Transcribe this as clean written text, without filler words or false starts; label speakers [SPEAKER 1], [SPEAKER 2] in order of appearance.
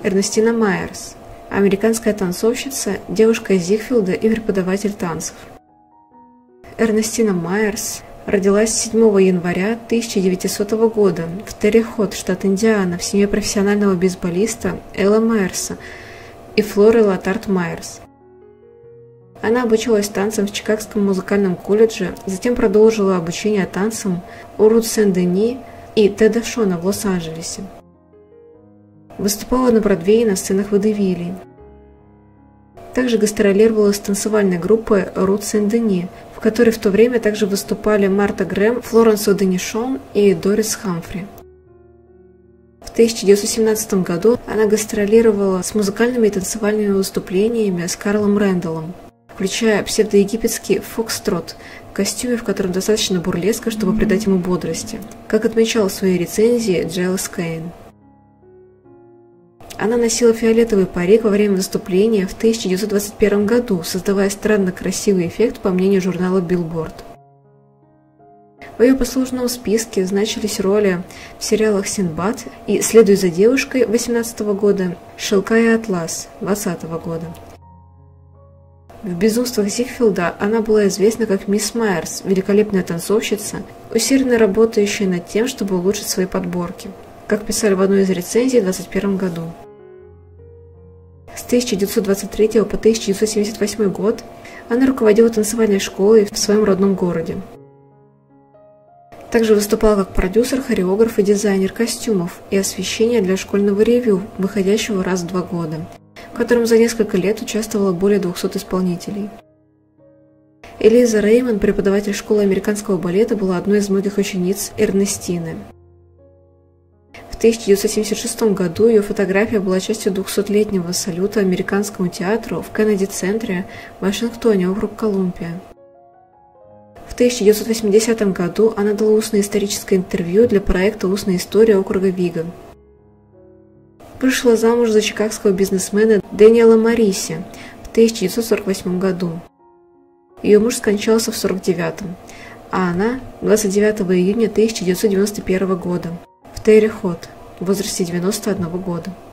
[SPEAKER 1] Эрнестина Майерс, американская танцовщица, девушка из Зигфилда и преподаватель танцев. Эрнестина Майерс родилась 7 января 1900 года в Терри-Хот, штат Индиана, в семье профессионального бейсболиста Элла Майерса и Флоры Лотард Майерс. Она обучалась танцам в Чикагском музыкальном колледже, затем продолжила обучение танцам у Рут Сен-Дени и Теда Шона в Лос-Анджелесе. Выступала на Бродвее и на сценах водевилей. Также гастролировала с танцевальной группой Рут Сен-Дени, в которой в то время также выступали Марта Грэм, Флоренс О'Денишон и Дорис Хамфри. В 1917 году она гастролировала с музыкальными и танцевальными выступлениями с Карлом Рэндаллом, включая псевдоегипетский фокстрот в костюме, в котором достаточно бурлеска, чтобы придать ему бодрости, как отмечал в своей рецензии Джейлс Кейн. Она носила фиолетовый парик во время выступления в 1921 году, создавая странно красивый эффект, по мнению журнала Billboard. В ее послужном списке значились роли в сериалах «Синдбад» и «Следуй за девушкой» 2018 года, «Шелка и атлас» 2020 года. В «Безумствах Зигфилда» она была известна как мисс Майерс, великолепная танцовщица, усердно работающая над тем, чтобы улучшить свои подборки, как писали в одной из рецензий в 2021 году. С 1923 по 1978 год она руководила танцевальной школой в своем родном городе. Также выступала как продюсер, хореограф и дизайнер костюмов и освещения для школьного ревью, выходящего раз в 2 года, в котором за несколько лет участвовало более 200 исполнителей. Элиза Реймон, преподаватель школы американского балета, была одной из многих учениц Эрнестины. В 1976 году ее фотография была частью 200-летнего салюта американскому театру в Кеннеди-центре в Вашингтоне, округ Колумбия. В 1980 году она дала устное историческое интервью для проекта «Устная история округа Вига». Вышла замуж за чикагского бизнесмена Дэниела Мориси в 1948 году. Ее муж скончался в 1949, а она 29 июня 1991 года в Терри-Хот в возрасте 91 года.